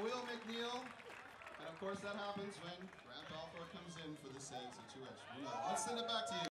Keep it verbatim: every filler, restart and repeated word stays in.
Will McNeil. And of course that happens when Grant Balfour comes in for the save situation. Let's send it back to you.